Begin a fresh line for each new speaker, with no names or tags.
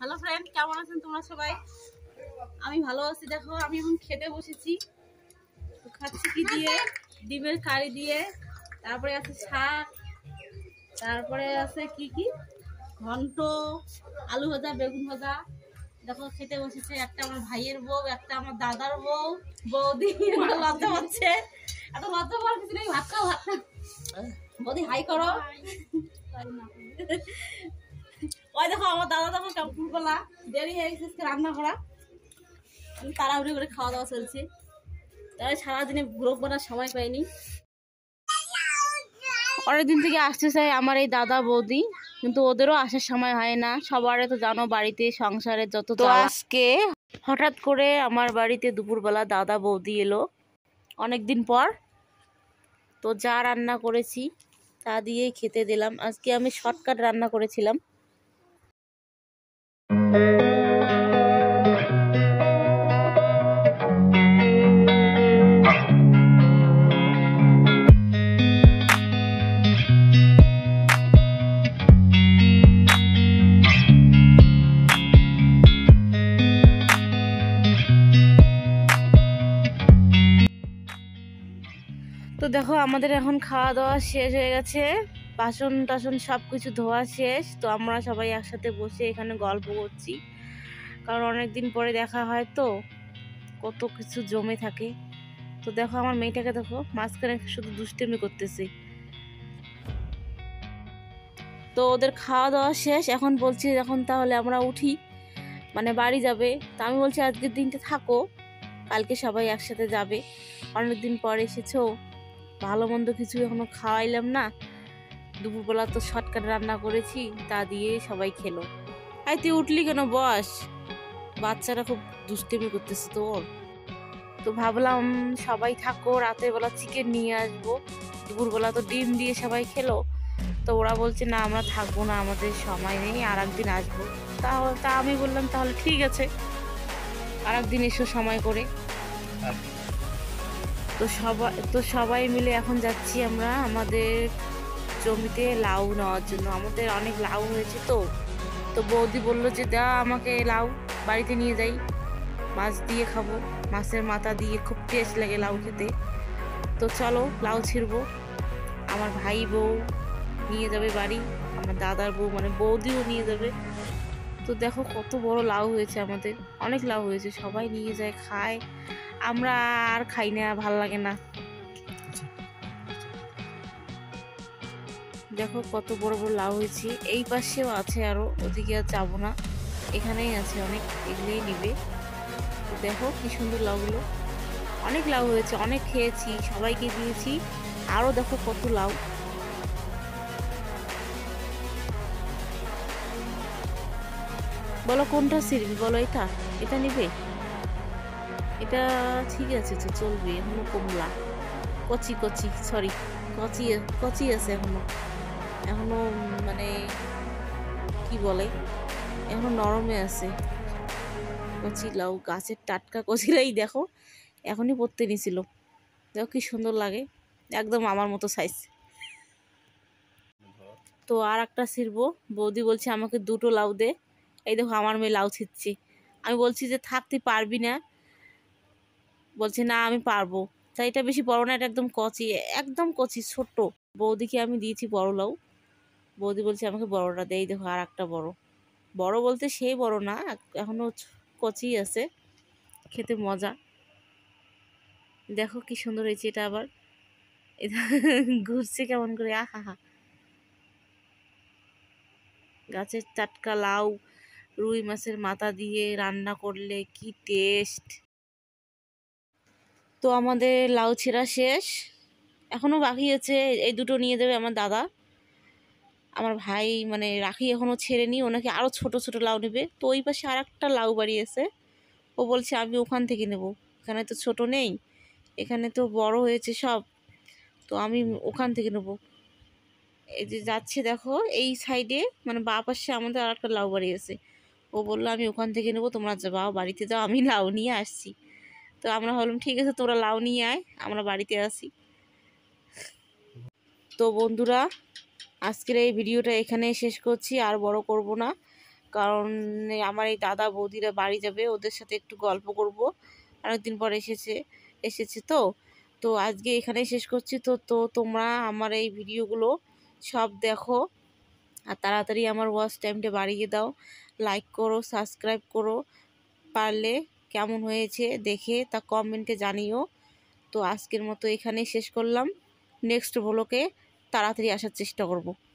Hello friend, কেমন আছেন তোমরা সবাই? আমি ভালো আছি। দেখো আমি এখন খেতে বসেছি। তো খাচ্ছি কি দিয়ে? ডিমের কারি দিয়ে, তারপরে আছে শাক, তারপরে আছে কি কি ঘন্ট, আলু ভাজা, বেগুন ভাজা। দেখো খেতে বসেছে একটা আমার ভাইয়ের বউ, একটা আমার দাদার বউ। বৌদি লজ্জা পাচ্ছে, এত লজ্জা পাওয়ার কিছু নেই। ভাত খাও, ভাত খাও। বৌদি হাই করো। ওই দেখো আমার দাদা দেখো দুপুরবেলা দেরি হয়ে গেছে রান্না করা, তাড়াহুড়ি করে খাওয়া দাওয়া চলছে। তাই সারাদিনে ব্লগ বানার সময় পাইনি। অনেকদিন থেকে আসতে চাই আমার এই দাদা বৌদি, কিন্তু ওদেরও আসার সময় হয় না। সবারই তো জানো বাড়িতে সংসারে যত। তো আজকে হঠাৎ করে আমার বাড়িতে দুপুরবেলা দাদা বৌদি এলো অনেকদিন পর। তো যা রান্না করেছি তা দিয়েই খেতে দিলাম। আজকে আমি শর্টকাট রান্না করেছিলাম। তো দেখো আমাদের এখন খাওয়া দাওয়া শেষ হয়ে গেছে, বাসন টাসন সব কিছু ধোয়া শেষ। তো আমরা সবাই একসাথে বসে এখানে গল্প করছি, কারণ অনেকদিন পরে দেখা হয় তো কত কিছু জমে থাকে। তো দেখো আমার মেয়েটাকে দেখো মাঝখানে শুধু দুষ্টেমি করতেছে। তো ওদের খাওয়া দাওয়া শেষ, এখন বলছি এখন তাহলে আমরা উঠি, মানে বাড়ি যাবে। তা আমি বলছি আজকের দিনটা থাকো, কালকে সবাই একসাথে যাবে। অনেকদিন পর এসেছো, ভালো মন্দ কিছু এখনো খাওয়াইলাম না। দুপুরবেলা তো শর্টকাট রান্না করেছি, তা দিয়ে সবাই খেলো। আই তুই উঠলি কেন? বস, বাচ্চারা খুব দুষ্টেমি করতেছে তোর। তো ভাবলাম সবাই থাকো, রাতের বেলা চিকেন নিয়ে আসবো। দুপুরবেলা তো ডিম দিয়ে সবাই খেলো। তো ওরা বলছে না আমরা থাকবো না, আমাদের সময় নেই, আর একদিন আসবো। তা আমি বললাম তাহলে ঠিক আছে, আর একদিন এসো সময় করে। তো সবাই মিলে এখন যাচ্ছি আমরা আমাদের জমিতে লাউ নেওয়ার জন্য। আমাদের অনেক লাউ হয়েছে। তো বৌদি বললো যে দা আমাকে লাউ, বাড়িতে নিয়ে যাই, মাছ দিয়ে খাবো, মাছের মাথা দিয়ে খুব টেস্ট লাগে লাউ খেতে। তো চলো লাউ ছিঁড়বো। আমার ভাই বউ নিয়ে যাবে বাড়ি, আমার দাদার বউ মানে বৌদিও নিয়ে যাবে। তো দেখো কত বড় লাউ হয়েছে, আমাদের অনেক লাউ হয়েছে, সবাই নিয়ে যায় খায়। আমরা আর খাই না, ভাল লাগে না। দেখো কত বড় বড় লাউ হয়েছে। এই পাশেও আছে আরো, ওদিকে আর যাবো না, এখানেই আছে অনেক, এগুলোই নিবে। তো দেখো কি সুন্দর লাউগুলো, অনেক লাউ হয়েছে, অনেক খেয়েছি, সবাইকে দিয়েছি। আরো দেখো কত লাউ। বলো কোনটা ছিড়বি, বলো এটা এটা নিবে? এটা ঠিক আছে, তো চলবে। এখনো কমলা কচি কচি, সরি কচি কচি আছে এখনো, এখনো মানে কি বলে, এখনো নরমে আছে। কচি লাউ, গাছের টাটকা কচিলাই দেখো এখনই পড়তে নিছিল। দেখো কি সুন্দর লাগে, একদম আমার মতো সাইজ। তো আর একটা ছিড়বো, বৌদি বলছে আমাকে দুটো লাউ দে। এই দেখো আমার মেয়ে লাউ ছিঁড়ছে। আমি বলছি যে থাক তুই পারবি না, বলছে না আমি পারবো। তাই এটা বেশি বড় না, এটা একদম কচি, একদম কচি ছোট্ট। বৌদিকে আমি দিয়েছি বড় লাউ, বৌদি বলছে আমাকে বড়টা দেই। দেখো আর একটা বড়, বড় বলতে সেই বড় না, এখনো কচি আছে, খেতে মজা। দেখো কি সুন্দর হয়েছে এটা, আবার এটা ঘুরছে কেমন করে, আহা হা। গাছের টাটকা লাউ রুই মাছের মাথা দিয়ে রান্না করলে কি টেস্ট। তো আমাদের লাউ ছেঁড়া শেষ, এখনো বাকি আছে। এই দুটো নিয়ে যাবে আমার দাদা। আমার ভাই মানে রাখি এখনো ছেড়েনি, ওনাকে আরো ছোট ছোট লাউ নেবে। তো ওই পাশে আর একটা লাউ বাড়িয়েছে, ও বলছে আমি ওখান থেকে নেব, এখানে তো ছোট নেই, এখানে তো বড় হয়েছে সব, তো আমি ওখান থেকে নেব। এই যে যাচ্ছে দেখো এই সাইডে, মানে বাঁ পাশে আমাদের আর একটা লাউ বাড়ি আছে। ও বললো আমি ওখান থেকে নেবো, তোমরা যাও বাড়িতে যাও, আমি লাউ নিয়ে আসছি। তো আমরা বললাম ঠিক আছে তোরা লাউ নিয়ে আয়, আমরা বাড়িতে আসি। তো বন্ধুরা আজকের এই ভিডিওটা এখানে শেষ করছি, আর বড় করব না। কারণ আমার এই দাদা বৌদিরা বাড়ি যাবে, ওদের সাথে একটু গল্প করব। অনেকদিন পর এসেছে তো। তো আজকে এখানেই শেষ করছি। তো তো তোমরা আমার এই ভিডিওগুলো সব দেখো, আর তাড়াতাড়ি আমার ওয়াচ টাইমটা বাড়িয়ে দাও। লাইক করো, সাবস্ক্রাইব করো, পারলে কেমন হয়েছে দেখে তা কমেন্টে জানিও। তো আজকের মতো এখানেই শেষ করলাম। নেক্সট ব্লগে তাড়াতাড়ি আসার চেষ্টা করব।